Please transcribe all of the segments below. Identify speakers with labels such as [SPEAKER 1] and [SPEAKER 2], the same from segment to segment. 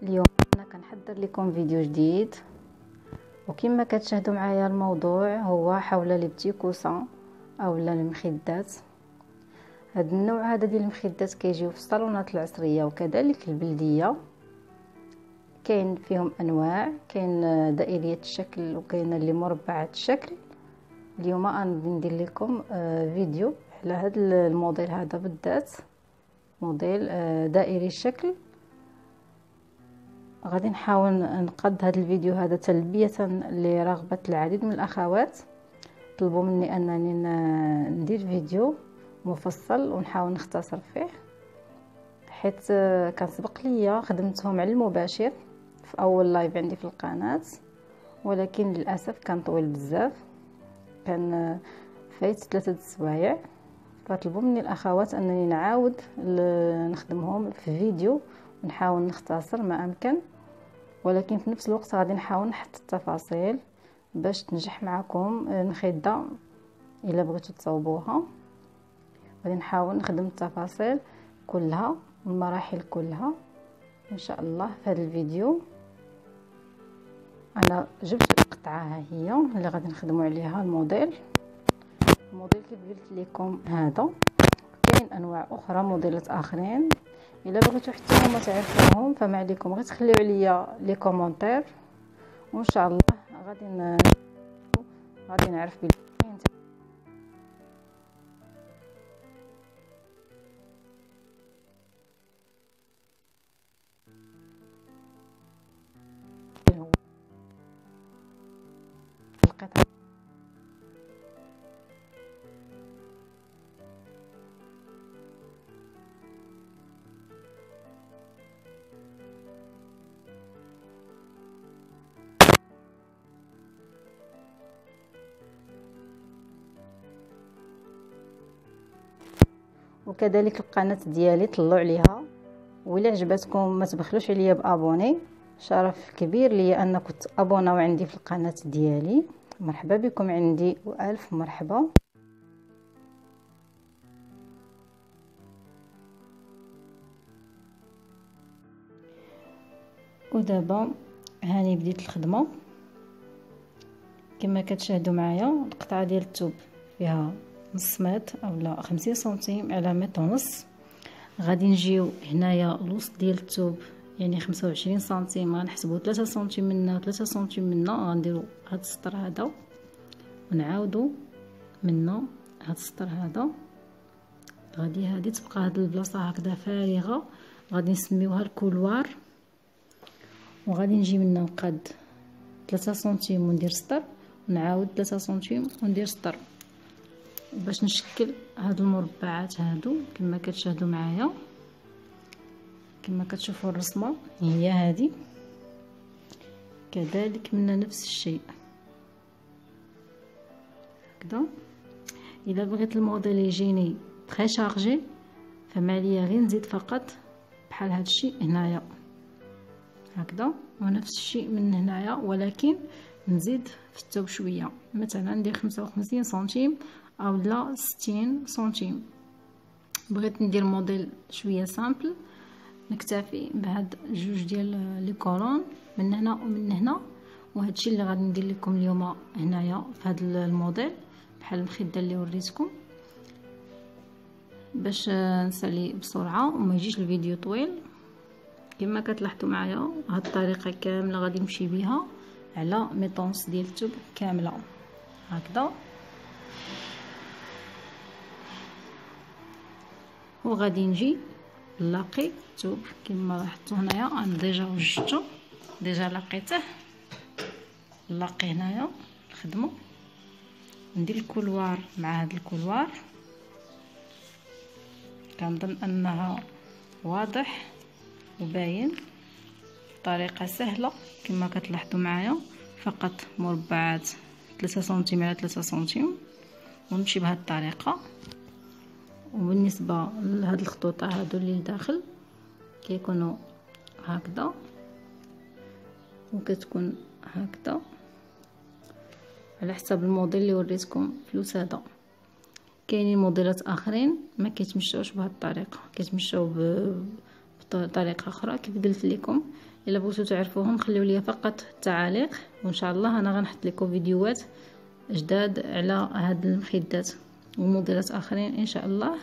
[SPEAKER 1] اليوم انا كنحضر لكم فيديو جديد، وكما كتشاهدوا معايا الموضوع هو حول لي بتي كوسان اولا المخدات. هاد النوع هذا ديال المخدات كيجيو في الصالونات العصريه وكذلك البلديه. كاين فيهم انواع، كاين دائريه الشكل وكاين اللي مربعه الشكل. اليوم انا ندير لكم فيديو على هذا الموديل هذا بالذات، موديل دائري الشكل. غادي نحاول نقد هذا الفيديو هذا تلبية لرغبة العديد من الاخوات. طلبوا مني انني ندير فيديو مفصل ونحاول نختصر فيه، حيت كان سبق ليا خدمتهم على المباشر في اول لايف عندي في القناة، ولكن للاسف كان طويل بزاف، كان فايت 3 سوايع. فطلبوا مني الاخوات انني نعاود نخدمهم في فيديو ونحاول نختصر ما امكن، ولكن في نفس الوقت غادي نحاول نحط التفاصيل باش تنجح معكم الخده. الا بغيتوا تصاوبوها غادي نحاول نخدم التفاصيل كلها والمراحل كلها ان شاء الله في هذا الفيديو. انا جبت القطعه ها هي اللي غادي نخدموا عليها الموديل كيف قلت لكم هذا. كاين انواع اخرى موديلات اخرين، الا بغيتوا حتى هما تعرفوهم فما عليكم غير تخليو عليا لي كومونتير، وان شاء الله غادي نعرف بلي هو القطعه. وكذلك القناه ديالي طلعوا عليها، وإلا عجبتكم ما تبخلوش عليا بابوني. شرف كبير لي انكم تابوناو عندي في القناه ديالي. مرحبا بكم عندي والف مرحبا. ودابا هاني بديت الخدمه كما كتشاهدوا معايا. القطعه ديال الثوب فيها نص متر اولا 50 سنتيم على متر ونص. غادي نجيو هنايا الوسط ديال الثوب يعني 25 سنتيم، غنحسبوا 3 سنتيم منا و3 سنتيم منا. غنديروا هاد السطر هذا ونعاودوا منا هاد السطر هذا. غادي هادي تبقى هاد البلاصه هكذا فارغه، غادي نسميوها الكولوار. وغادي نجي منا نقاد 3 سنتيم وندير سطر، ونعاود 3 سنتيم وندير سطر باش نشكل هاد المربعات هادو كما كتشاهدوا معايا. كما كتشوفوا الرسمه هي هذه، كذلك منا نفس الشيء هكذا. الا بغيت الموديل يجيني تري شارجي فما عليا غير نزيد فقط بحال هذا الشيء هنايا هكذا، ونفس الشيء من هنايا، ولكن نزيد في الثوب شويه، مثلا ندير 55 سنتيم او لا 60 سنتيم. بغيت ندير موديل شويه سامبل نكتفي بهاد جوج ديال لي كولون من هنا ومن هنا. وهذا الشيء اللي غادي ندير لكم اليوم هنايا في هذا الموديل بحال المخده اللي وريتكم، باش نسالي بسرعه وما يجيش الفيديو طويل. كما كتلاحظوا معايا هاد الطريقه كامله غادي نمشي بها على ميطونس ديال الثوب كامله هكذا. وغادي نجي نلاقي الثوب كما لاحظتوا هنايا انا ديجا وجدته، ديجا لقيته. نلاقي هنايا الخدمه، ندير الكولوار مع هذا الكولوار. كنظن انها واضح وباين، طريقه سهله كما كتلاحظوا معايا. فقط مربعات 3 سنتيم على 3 سنتيم ونمشي بهذه الطريقه. وبالنسبه لهاد الخطوط هادو اللي لداخل كيكونوا هكذا وكتكون هكذا على حسب الموديل اللي وريتكم في الوساده. كاينين موديلات اخرين ما كيتمشاوش بهذه الطريقه، كيتمشاو بطريقه اخرى. كيف قلت لكم الا بغيتو تعرفوهم خليو لي فقط التعاليق، وان شاء الله انا غنحط لكم فيديوهات جداد على هاد المخدات وموديلات اخرين ان شاء الله.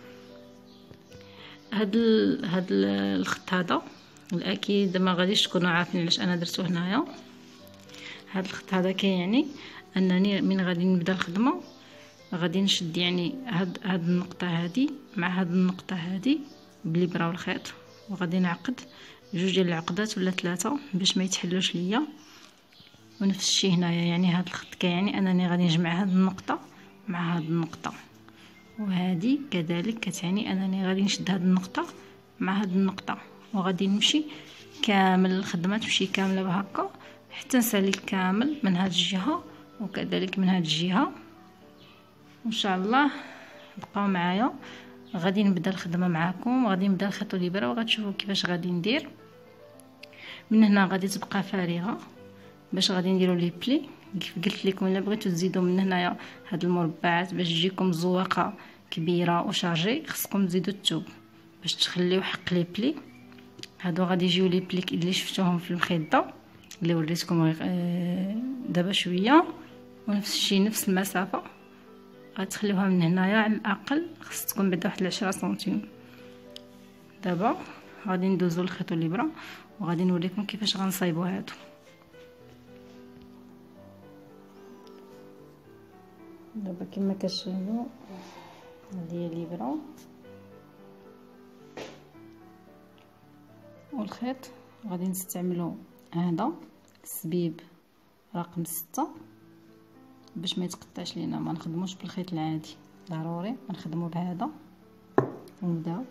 [SPEAKER 1] هاد الخط هذا الاكيد ما غاديش تكونوا عارفين علاش انا درتو هنايا. هاد الخط هذا كيعني انني من غادي نبدا الخدمه غادي نشد يعني هاد النقطه هذه مع هاد النقطه هذه بالابره والخيط، وغادي نعقد جوج ديال العقدات ولا ثلاثه باش ما يتحلوش ليا. ونفس الشيء هنايا، يعني هاد الخط كيعني انني غادي نجمع هاد النقطه مع هاد النقطه، وهذه كذلك كتعني انني غادي نشد هاد النقطه مع هاد النقطه، وغادي نمشي كامل الخدمه تمشي كامله بهكا حتى نسالي كامل من هاد الجهه وكذلك من هاد الجهه. ان شاء الله بقاو معايا، غادي نبدا الخدمه معكم، وغادي نبدا الخيط والابره وغتشوفوا كيفاش غادي ندير. من هنا غادي تبقى فارغه باش غادي نديروا لي بلي. كيف قلت لكم الا بغيتو تزيدوا من هنايا هاد المربعات باش تجيكم زواقه كبيره وشارجي، خصكم تزيدوا الثوب باش تخليو حق لي بلي. هادو غادي يجيو لي بلي اللي شفتوهم في المخده اللي وريتكم دابا شويه، ونفس الشيء نفس المسافه غتخليوها من هنايا على الاقل خص تكون بعدا واحد 10 سنتيم. دابا غادي ندوزو الخيط والابره وغادي نوريكم كيفاش غنصايبوا هادو. دابا كما كتشوفوا هذه هي الابره والخيط. غادي نستعملوا هذا السبيب رقم 6 باش ما يتقطعش لينا، ما نخدموش بالخيط العادي، ضروري نخدموا بهذا. ونبداو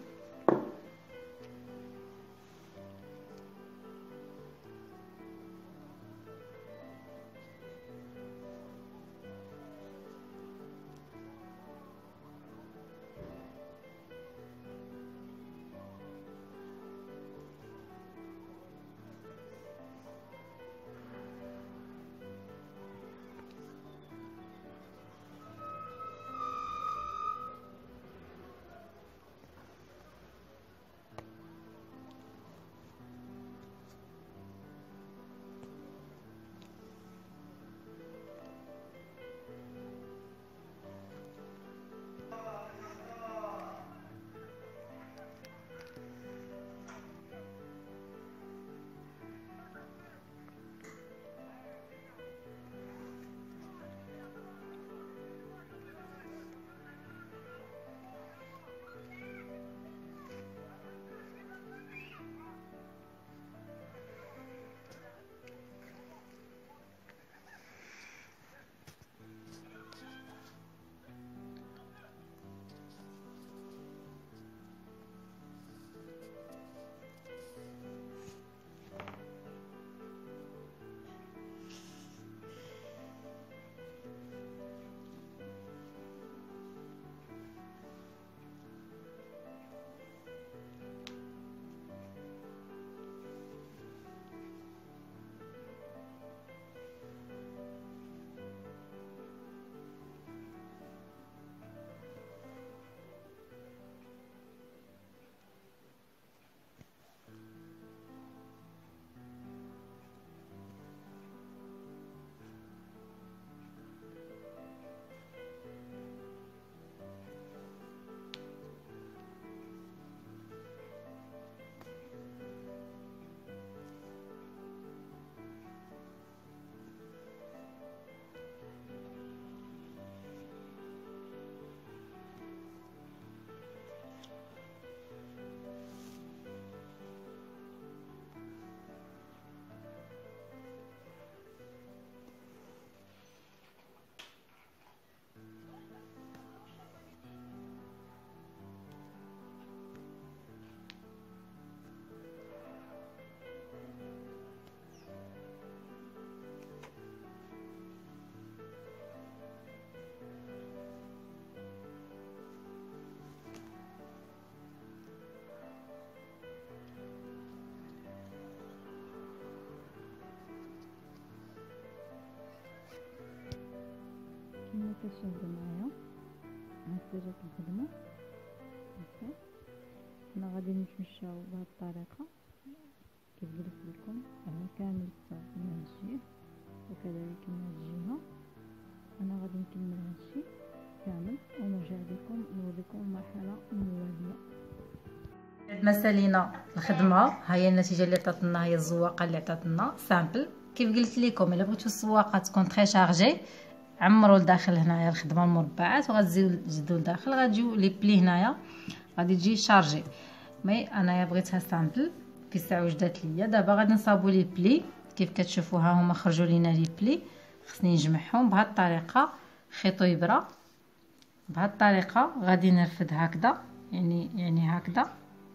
[SPEAKER 1] كما كتشاهدوا معايا هكا جات الخدمه. هكا حنا غادي نتمشاو بهذه الطريقه كيف قلت لكم انا كامل الطرف من هذا الجهه وكذلك من هذه الجهه. انا غادي نكمل هذا الشيء كامل ونرجع لكم نوريكم المرحله المواليه. بعد ما سالينا الخدمه ها هي النتيجه اللي عطات لنا، هي الزواقه اللي عطات لنا سامبل. كيف قلت لكم الا بغيتو الزواقه تكون تري شارجي عمروا لداخل هنايا الخدمه المربعات وغتزيدوا لداخل، غتجيو لي بلي هنايا غادي تجي شارجي. مي انايا بغيتها سامبل في الساعه وجدات ليا. دابا غادي نصاوبوا لي بلي كيف كتشوفوا ها هما خرجوا لينا لي بلي. خصني نجمعهم بهذه الطريقه خيط وابره. بهذه الطريقه غادي نرفد هكذا يعني هكذا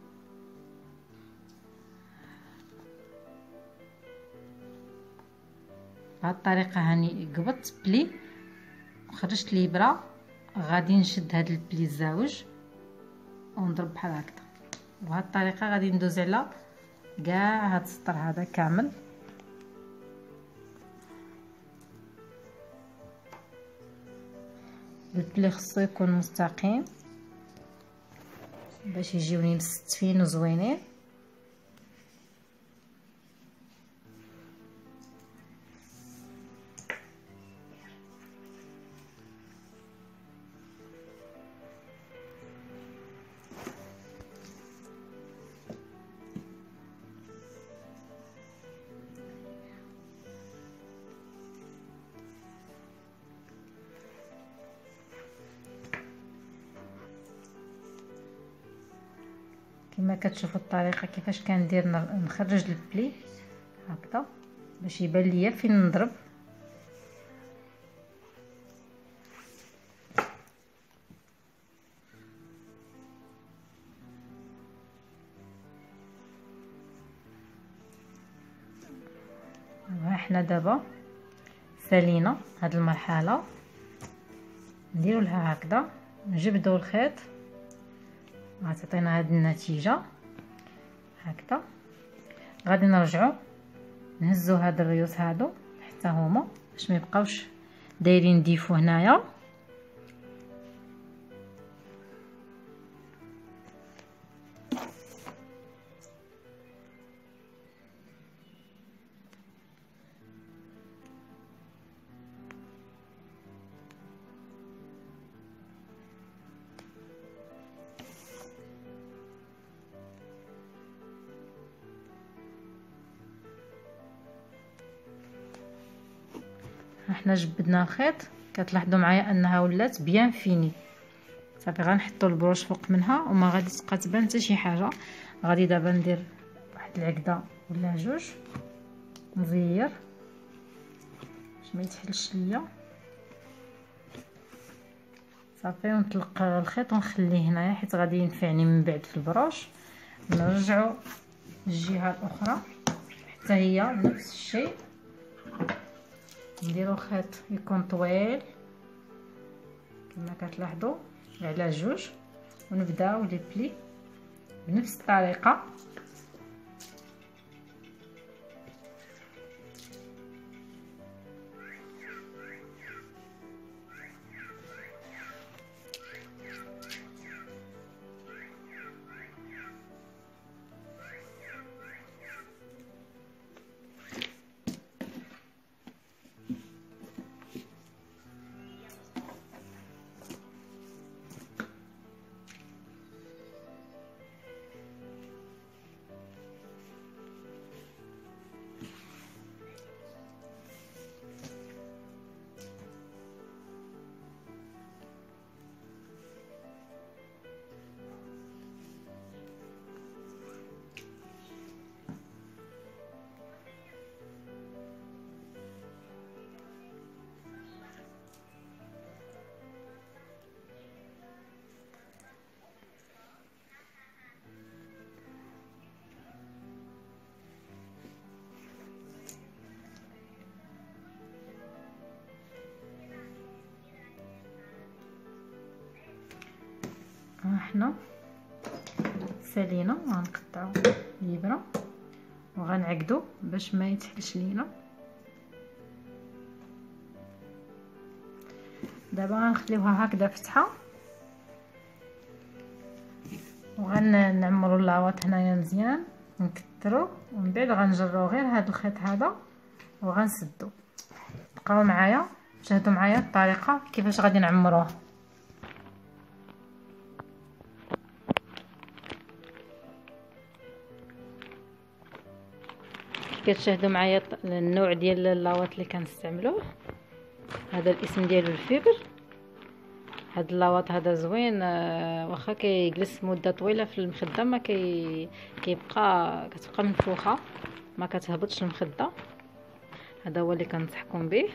[SPEAKER 1] بهذه الطريقه. هاني قبضت بلي وخرجت الابره، غادي نشد هاد البلي الزاوج ونضرب بحال هكذا. وبهذه الطريقه غادي ندوز على كاع هاد السطر هذا كامل. البلي خصو يكون مستقيم باش يجيوني مستفين وزوينين. كما كتشوفوا الطريقه كيفاش كندير، نخرج البلي هكذا باش يبان ليا فين نضرب. حنا دابا سالينا هاد المرحله، نديروا لها هكذا نجبدوا الخيط غتعطينا هاد النتيجه هكذا. غادي نرجعوا نهزوا هاد الريوس هادو حتى هما باش ما يبقاوش دايرين ديفو هنايا. حنا جبدنا الخيط، كتلاحظوا معايا انها ولات بيان فيني. صافي غنحطوا البروش فوق منها وما غادي تبقى تبان حتى شي حاجه. غادي دابا ندير واحد العقده ولا جوج نزير باش ما يتحلش ليا. صافي ونطلق الخيط ونخليه هنايا حيت غادي ينفعني من بعد في البروش. نرجعوا الجهه الاخرى حتى هي نفس الشيء، نديرو خيط يكون طويل كما كتلاحظوا على جوج ونبداو لي بلي بنفس الطريقه. حنا سالينا غنقطعوا الابره وغنعقدوا باش ما يتحلش لينا. دابا غنخليوها هكذا فتحه وغنعمروا اللاواط هنايا مزيان نكترو ومن بعد غنجرو غير هذا الخيط هذا وغنسدو. بقاو معايا شاهدوا معايا الطريقه كيفاش غادي نعمروه. كتشاهدوا معايا النوع ديال اللاوات اللي كنستعملوه. هذا الاسم ديالو الفيبر. هاد اللاوات هذا زوين، واخا كيجلس مده طويله في المخده ما كتبقى منفوخه، ما كتهبطش المخده. هذا هو اللي كنصحكم به.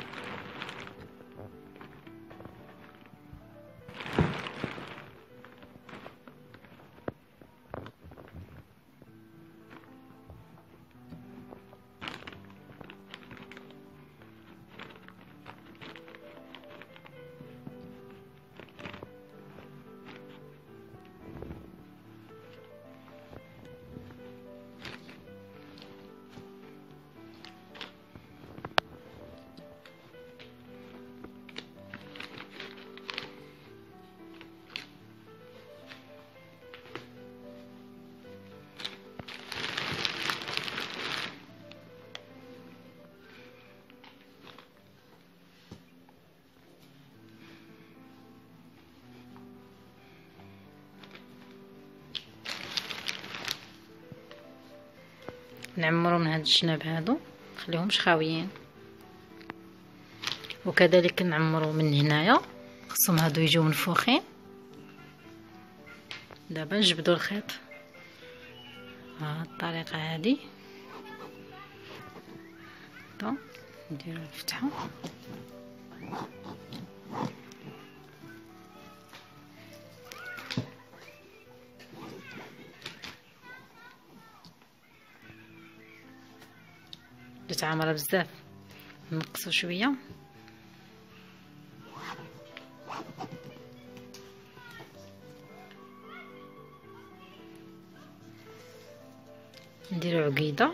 [SPEAKER 1] نعمرو من هاد الجناب هادو نخليهمش خاويين، وكذلك نعمرو من هنايا خصهم هادو يجيو منفوخين. دابا نجبدو الخيط بهاد الطريقه هادي، نديرو الفتحه درت عامره بزاف، نقصو شويه نديرو عقيده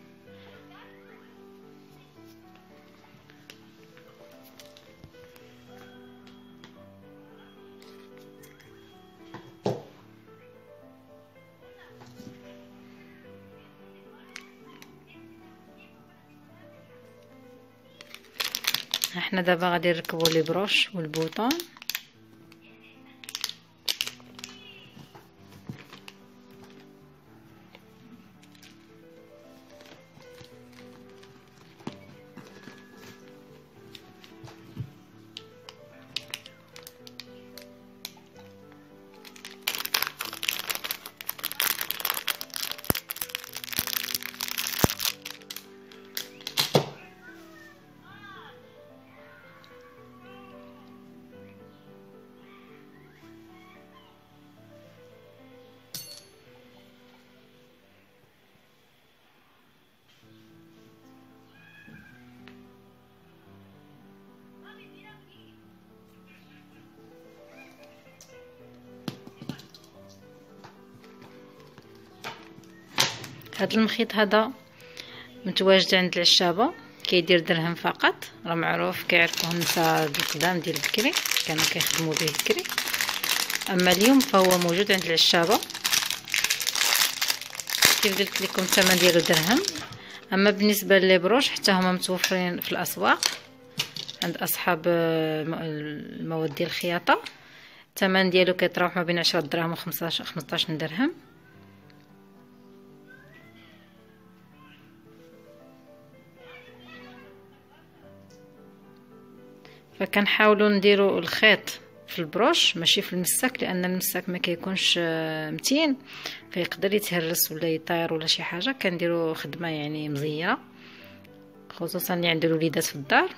[SPEAKER 1] احنا دابا غادي نركبو لي بروش والبوطون. هاد المخيط هذا متواجد عند العشابه، كيدير درهم فقط، راه معروف كيعرفوه النساء القدام ديال بكري كانوا كيخدموا به بكري. اما اليوم فهو موجود عند العشابه كيف قلت لكم، الثمن ديالو درهم. اما بالنسبه للبروش حتى هما متوفرين في الاسواق عند اصحاب المواد ديال الخياطه. الثمن ديالو كيتراوح ما بين 10 دراهم و 15 درهم. فكنحاولوا نديروا الخيط في البروش ماشي في المساك، لان المساك ما كيكونش متين فيقدر يتهرس ولا يطير ولا شي حاجه. كنديروا خدمه يعني مزيره، خصوصا اللي عنده الوليدات في الدار.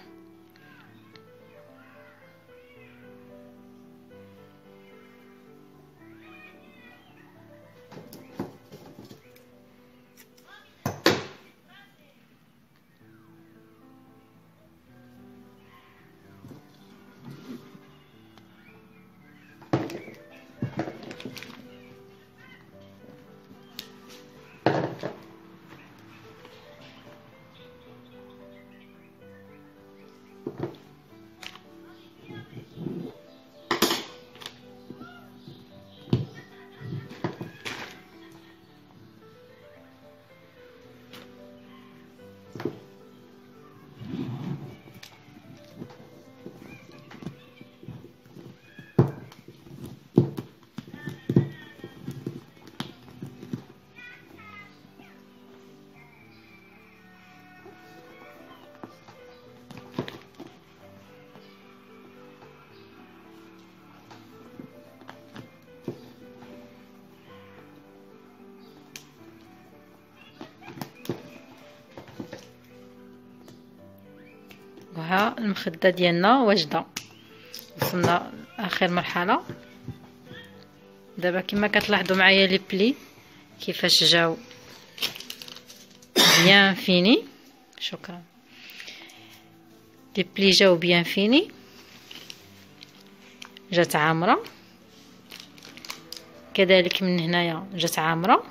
[SPEAKER 1] ها المخده ديالنا واجده. وصلنا لاخر مرحله. دابا كما كتلاحظوا معايا لي بلي كيفاش جاو بيان فيني. شكرا. لي بلي جاو بيان فيني، جات عامره كذلك من هنايا جات عامره،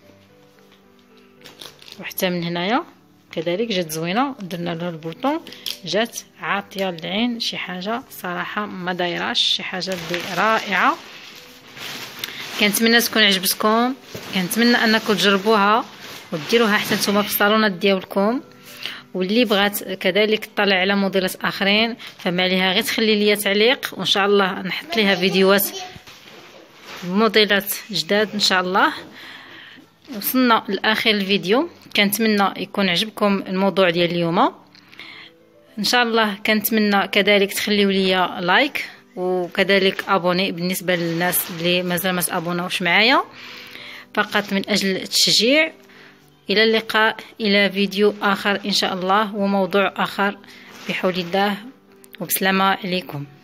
[SPEAKER 1] وحتى من هنايا كذلك جات زوينه. درنا لها البوطون جات عاطيه للعين، شي حاجه صراحه ما دايراش، شي حاجه اللي رائعه. كنتمنى تكون عجبتكم، كنتمنى انكم تجربوها وديروها حتى نتوما في الصالونات ديالكم. واللي بغات كذلك تطلع على موديلات اخرين فما عليها غير تخلي لي تعليق، وان شاء الله نحط ليها فيديوهات موديلات جداد ان شاء الله. وصلنا لاخر الفيديو، كنتمنى يكون عجبكم الموضوع ديال اليوم ان شاء الله. كنتمنى كذلك تخليو لي لايك وكذلك ابوني بالنسبه للناس اللي مازال ما تابوناوش معايا، فقط من اجل التشجيع. الى اللقاء، الى فيديو اخر ان شاء الله وموضوع اخر بحول الله، وبسلامه عليكم.